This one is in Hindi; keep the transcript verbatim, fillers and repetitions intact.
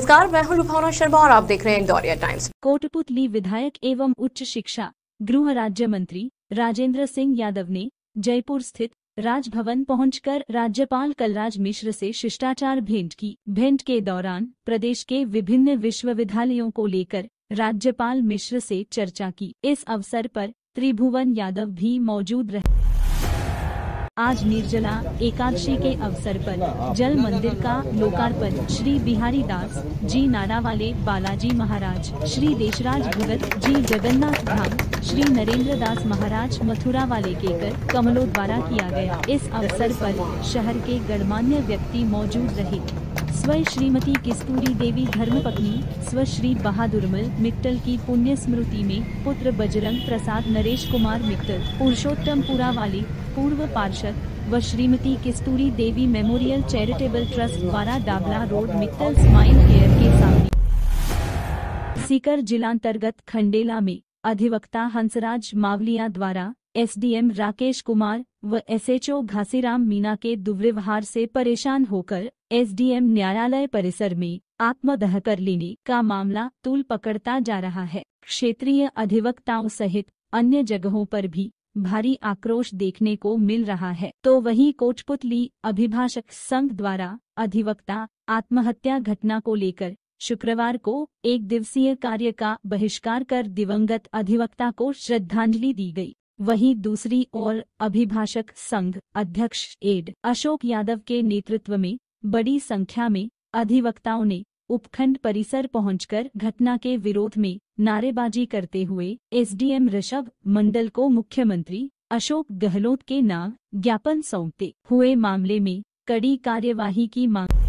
नमस्कार, मैं हूं लुभावना शर्मा और आप देख रहे हैं इंदौरिया टाइम्स। कोटपुतली विधायक एवं उच्च शिक्षा गृह राज्य मंत्री राजेंद्र सिंह यादव ने जयपुर स्थित राजभवन पहुंचकर राज्यपाल कलराज मिश्र से शिष्टाचार भेंट की। भेंट के दौरान प्रदेश के विभिन्न विश्वविद्यालयों को लेकर राज्यपाल मिश्र से चर्चा की। इस अवसर पर त्रिभुवन यादव भी मौजूद रहे। आज निर्जला एकादशी के अवसर पर जल मंदिर का लोकार्पण श्री बिहारी दास जी नाडावाले बालाजी महाराज, श्री देशराज भगत जी जगन्नाथ धाम, श्री नरेंद्र दास महाराज मथुरा वाले केकर कमलों द्वारा किया गया। इस अवसर पर शहर के गणमान्य व्यक्ति मौजूद रहे। स्व श्रीमती किस्तूरी देवी धर्मपत्नी स्व श्री बहादुरमल मित्तल की पुण्य स्मृति में पुत्र बजरंग प्रसाद नरेश कुमार मित्तल पुरुषोत्तमपुरा वाले पूर्व पार्षद व Shrimati Kisturi Devi memorial charitable trust द्वारा Dabla road Mittal smile care के सामने सीकर जिलांतर्गत खंडेला में अधिवक्ता हंसराज मावलिया द्वारा एसडीएम राकेश कुमार व एसएचओ घासीराम मीना के दुर्व्यवहार से परेशान होकर एसडीएम न्यायालय परिसर में आत्मदाह कर लेने का मामला तूल पकड़ता जा रहा है। क्षेत्रीय अधिवक्ताओं सहित अन्य जगहों पर भी भारी आक्रोश देखने को मिल रहा है। तो वहीं कोटपुतली अभिभाषक संघ द्वारा अधिवक्ता आत्महत्या घटना को लेकर शुक्रवार को एक दिवसीय कार्य का बहिष्कार कर दिवंगत अधिवक्ता को श्रद्धांजलि दी गई। वहीं दूसरी ओर अभिभाषक संघ अध्यक्ष एड अशोक यादव के नेतृत्व में बड़ी संख्या में अधिवक्ताओं ने उपखंड परिसर पहुंचकर घटना के विरोध में नारेबाजी करते हुए एसडीएम ऋषभ मंडल को मुख्यमंत्री अशोक गहलोत के नाम ज्ञापन सौंपते हुए मामले में कड़ी कार्यवाही की मांग